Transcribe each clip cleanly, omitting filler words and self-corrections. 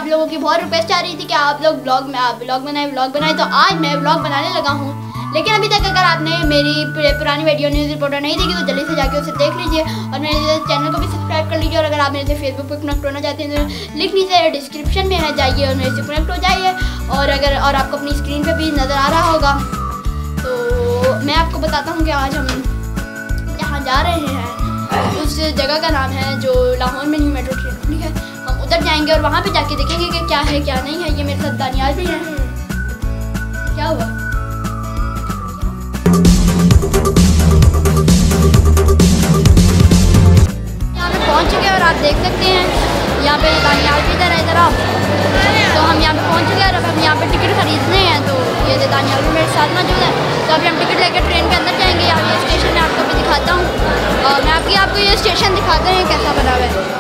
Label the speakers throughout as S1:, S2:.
S1: आप लोगों की बहुत रिक्वेस्ट आ रही थी कि आप लोग ब्लॉग बनाए, तो आज मैं ब्लॉग बनाने लगा हूँ। लेकिन अभी तक अगर आपने मेरी पुरानी वीडियो न्यूज़ रिपोर्टर नहीं देखी तो जल्दी से जाके उसे देख लीजिए और मेरे चैनल को भी सब्सक्राइब कर लीजिए। और अगर आप मेरे से फेसबुक पर कनेक्ट होना चाहते हैं तो लिंक नीचे डिस्क्रिप्शन में है, जाइए और मेरे से कनेक्ट हो जाइए। और आपको अपनी स्क्रीन पर भी नज़र आ रहा होगा। तो मैं आपको बताता हूँ कि आज हम जहाँ जा रहे हैं उस जगह का नाम है जो लाहौर में न्यू मेट्रो ट्रेन खुली है। हम उधर जाएंगे और वहाँ पे जाके देखेंगे कि क्या है क्या नहीं है। ये मेरे साथ दानियाल भी है। क्या हुआ? यहाँ पे पहुँच चुके हैं और आप देख सकते हैं यहाँ पे दानियाल भी इधर है। इधर आप तो हम यहाँ पे पहुँच चुके हैं और अब हम यहाँ पे टिकट खरीदने हैं। तो ये दानियाल भी मेरे साथ मौजूद है। तो अभी हम टिकट लेकर ट्रेन के अंदर जाएंगे। यहाँ ये स्टेशन में आपको भी दिखाता हूँ और मैं आपको ये स्टेशन दिखाते हैं कैसा बना हुआ है।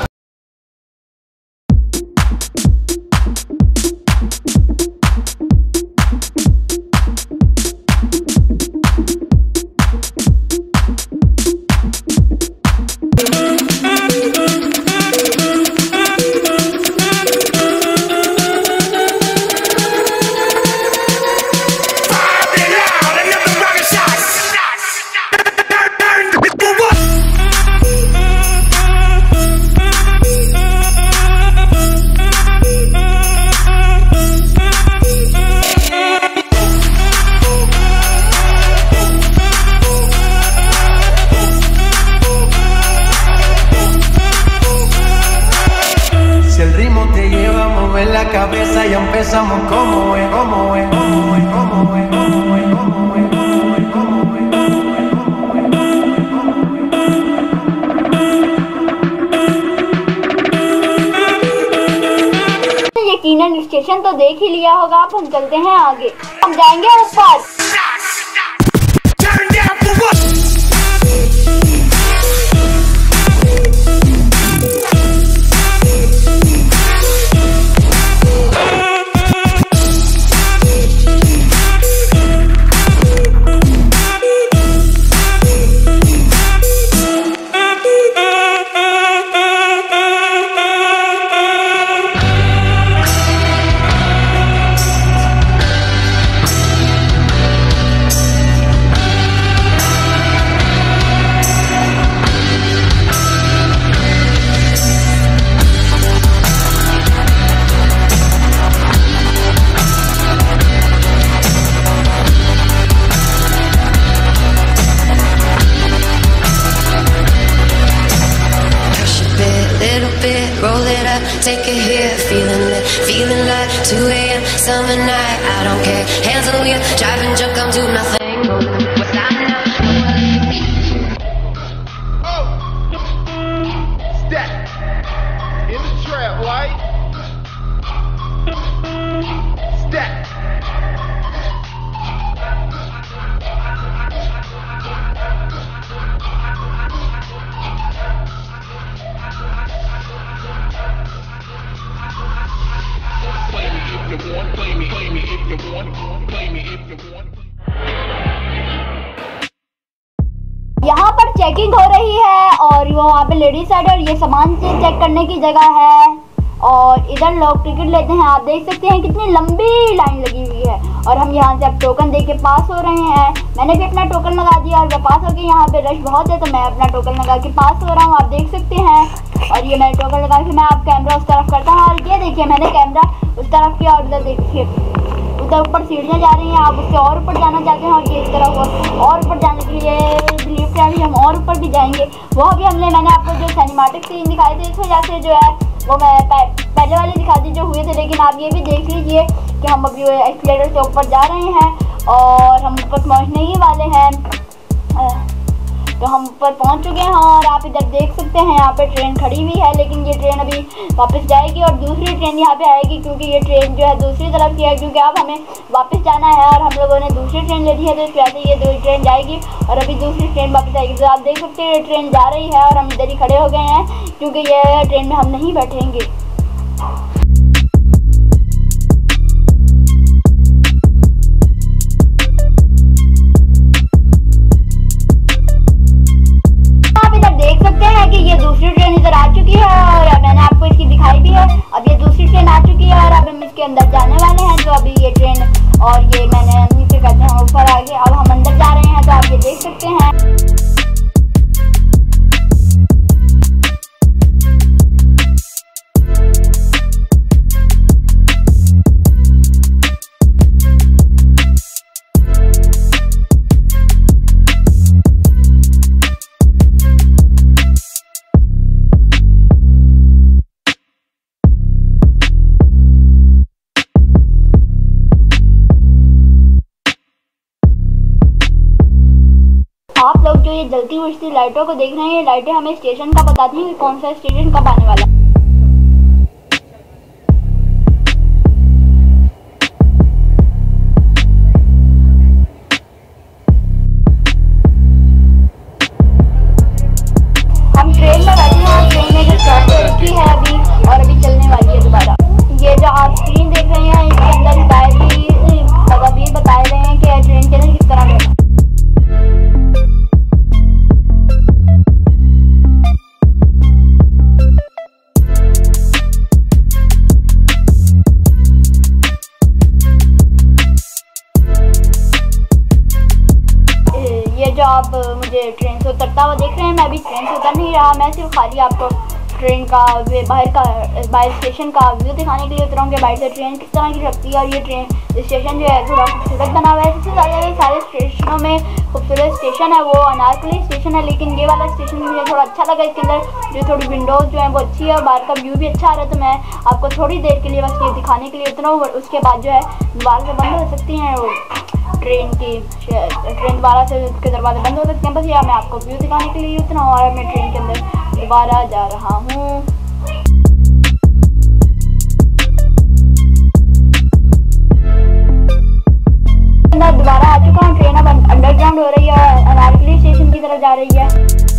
S2: La cabeza y empezamos como es, como es, como es, como es, como es, como es, como es, como es।
S1: यकीनन स्टेशन तो देख ही लिया होगा आप। हम चलते हैं आगे, हम जाएंगे ऊपर।
S3: Roll it up, take it here, feeling like 2 a.m. summer night. I don't care, hands on the wheel, driving junk, I'm do nothing. What's that now?
S4: Step in the trap, right? Step.
S1: यहाँ पर checking हो रही है और वहाँ पे ladies side और ये सामान से चेक करने की जगह है। और इधर लोग टिकट लेते हैं। आप देख सकते हैं कितनी लंबी लाइन लगी हुई है। और हम यहाँ से अब टोकन दे के पास हो रहे हैं। मैंने भी अपना टोकन लगा दिया और मैं पास हो गई। यहाँ पे रश बहुत है तो मैं अपना टोकन लगा के पास हो रहा हूँ, आप देख सकते हैं। और ये मैंने टोकन लगा के मैं आप कैमरा उस तरफ करता हूँ और ये देखिए मैंने कैमरा उस तरफ किया और उधर देखिए उधर ऊपर सीढ़ियाँ जा रही हैं। आप उससे और ऊपर जाना चाहते हैं और ये इस तरफ और ऊपर जाने के लिए लिफ्ट है, हम और ऊपर भी जाएंगे। वो भी मैंने आपको जो सिनेमैटिक सीन दिखाए थे इस वजह से जो है वो मैं पहले वाले दिखा दी जो हुए थे। लेकिन आप ये भी देख लीजिए कि हम अभी एक्सीलेटर से ऊपर जा रहे हैं और हम ऊपर पहुँचने ही वाले हैं। तो हम ऊपर पहुंच चुके हैं और आप इधर देख सकते हैं यहाँ पे ट्रेन खड़ी हुई है। लेकिन ये ट्रेन अभी वापस जाएगी और दूसरी ट्रेन यहाँ पे आएगी क्योंकि ये ट्रेन जो है दूसरी तरफ की है, क्योंकि अब हमें वापस जाना है और हम लोगों ने दूसरी ट्रेन ले ली है। तो इस वजह से ये दूसरी ट्रेन जाएगी और अभी दूसरी ट्रेन वापस आएगी। तो आप देख सकते हैं ये ट्रेन जा रही है और हम इधर ही खड़े हो गए हैं क्योंकि ये ट्रेन में हम नहीं बैठेंगे। ये दूसरी ट्रेन इधर आ चुकी है और मैंने आपको इसकी दिखाई भी है। अब ये दूसरी ट्रेन आ चुकी है हैं जो अभी ये ट्रेन और ये मैंने नीचे कहते हैं ऊपर आ गए। अब हम अंदर जा रहे हैं तो आप ये देख सकते हैं। आप लोग जो ये जलती हुई लाइटों को देख रहे हैं, ये लाइटें हमें स्टेशन का बताती हैं कि कौन सा स्टेशन कब आने वाला है। हम ट्रेन में बैठे हैं, ट्रेन में जो स्टॉप पे रुकी है अभी और अभी चलने वाली है दोबारा। ये जो आप स्क्रीन देख रहे हैं इसके अंदर मतलब ये बता रहे हैं कि ट्रेन के अंदर किस तरह बैठना। जो आप मुझे ट्रेन से उतरता हुआ देख रहे हैं, मैं अभी ट्रेन से उतर नहीं रहा, मैं सिर्फ खाली आपको ट्रेन का बाहर स्टेशन का व्यू दिखाने के लिए उतरा हूँ कि बाहर से ट्रेन किस तरह की लगती है। और ये ट्रेन स्टेशन जो है थोड़ा खूबसूरत बना हुआ है। सबसे ज़्यादा सारे स्टेशनों में खूबसूरत स्टेशन है वो अनारकली स्टेशन है, लेकिन ये वाला स्टेशन मुझे थोड़ा अच्छा लगा। इसके अंदर जो थोड़ी विंडोज़ जो है वो अच्छी है और बाहर का व्यू भी अच्छा आ रहा है। तो मैं आपको थोड़ी देर के लिए बस ये दिखाने के लिए उतरा हूँ, उसके बाद जो है दोबारा से बंद हो सकती हैं वो ट्रेन दोबारा से उसके दरवाजे बंद हो सकते हैं। बस या मैं आपको व्यू दिखाने के लिए उतना और मैं ट्रेन के अंदर दोबारा जा रहा हूँ। दोबारा आ चुका हूँ, ट्रेन अब अंडरग्राउंड हो रही है, अनारकली स्टेशन की तरफ जा रही है।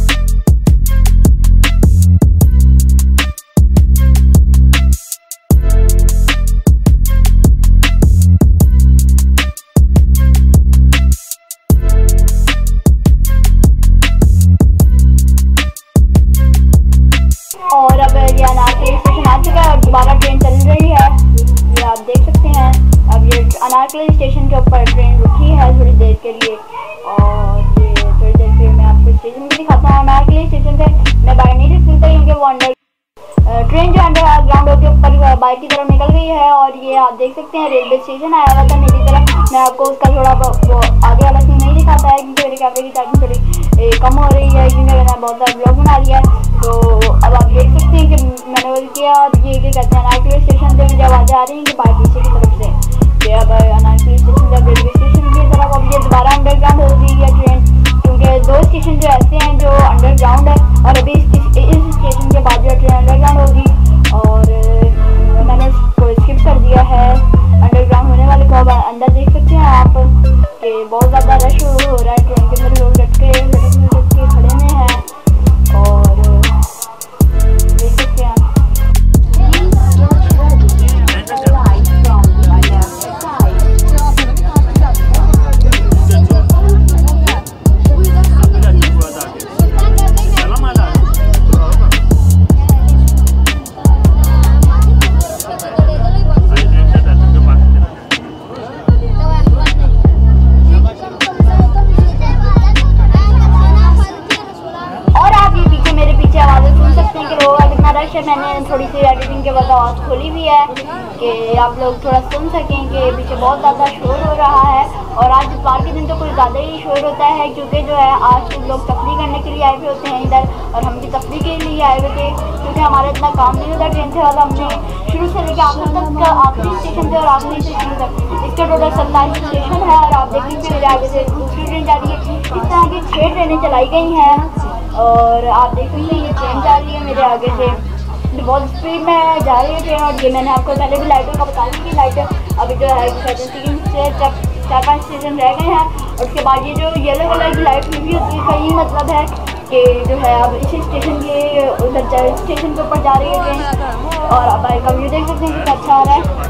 S1: और अब ये अनारकली स्टेशन आ चुका है और दोबारा ट्रेन चल रही है, ये आप देख सकते हैं। अब ये अनारकली स्टेशन के ऊपर ट्रेन रुकी है थोड़ी देर के लिए और थोड़ी देर के मैं आपको स्टेशन भी दिखाता हूँ। अनारकली स्टेशन से मैं बाहर नहीं देख सकता क्योंकि वो ट्रेन जो अंडरग्राउंड होकर ऊपर बाहर की तरफ निकल गई है। और ये आप देख सकते हैं रेलवे स्टेशन आया हुआ था मेरी तरफ। मैं आपको उसका थोड़ा वो आगे वाला सीन नहीं दिखाता है क्योंकि मेरे कैमरे की चार्जिंग थोड़ी कम हो रही है क्योंकि मैंने बहुत सारा ब्लॉग बना लिया है। तो अब आप देख सकते हैं कि मैंने वो किया और ये क्या कहते हैं अनारकली स्टेशन से मुझे आवाज़ें आ रही हैं कि बाहर पीछे की तरफ से। अब अनारकली स्टेशन जब रेलवे स्टेशन की तरफ अब ये दोबारा अंडरग्राउंड हो गई है ट्रेन, क्योंकि दो स्टेशन जो ऐसे हैं जो अंडरग्राउंड है और अभी इस स्टेशन के बाद जो ट्रेन अंडरग्राउंड होगी और मैंने इसको स्किप कर दिया है अंडरग्राउंड होने वाले को। अब अंदर देख सकते हैं आप कि बहुत ज़्यादा रश हो रहा है, ट्रेन के अंदर लोग लटके खड़े हुए हैं और देख सकते हैं मैंने थोड़ी सी एडिटिंग के बाद आवाज़ खोली हुई है कि आप लोग थोड़ा सुन सकें कि पीछे बहुत ज़्यादा शोर हो रहा है। और आज इतवार के दिन तो कुछ ज़्यादा ही शोर होता है क्योंकि जो है आज कुछ लोग तफरीह करने के लिए आए हुए होते हैं इधर और हम भी तफरीह के लिए आए हुए थे क्योंकि हमारा इतना काम नहीं होता ट्रेन से। वाला हमने शुरू से लेकर आखिर तक आखिरी स्टेशन से और आखिरी स्टेशन तक इसके टोटल 27 स्टेशन है। और आप देख लीजिए मेरे आगे से दूसरी ट्रेन जा रही है। इस तरह की 6 ट्रेनें चलाई गई हैं और आप देख लीजिए ये ट्रेन जा रही है मेरे आगे से बहुत स्पीड में जा रही है ट्रेन। और ये मैंने आपको पहले भी लाइटों का बता दी कि लाइटें अभी जो है 3 से 4-5 स्टेशन रह गए हैं और उसके बाद ये जो येलो कलर की लाइट हुई होती है इसका यही मतलब है कि जो है अब इसी स्टेशन के उधर स्टेशन के ऊपर जा रही है ट्रेन। और अब का व्यू देख सकते हैं कितना अच्छा आ रहा है।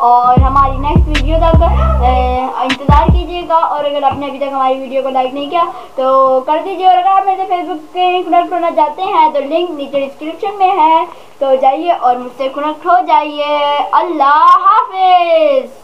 S1: और हमारी नेक्स्ट वीडियो तक इंतज़ार कीजिएगा। और अगर आपने अभी तक हमारी वीडियो को लाइक नहीं किया तो कर दीजिए। और अगर आप मेरे फेसबुक पे कनेक्ट होना चाहते हैं तो लिंक नीचे डिस्क्रिप्शन में है, तो जाइए और मुझसे कनेक्ट हो जाइए। अल्लाह हाफिज़।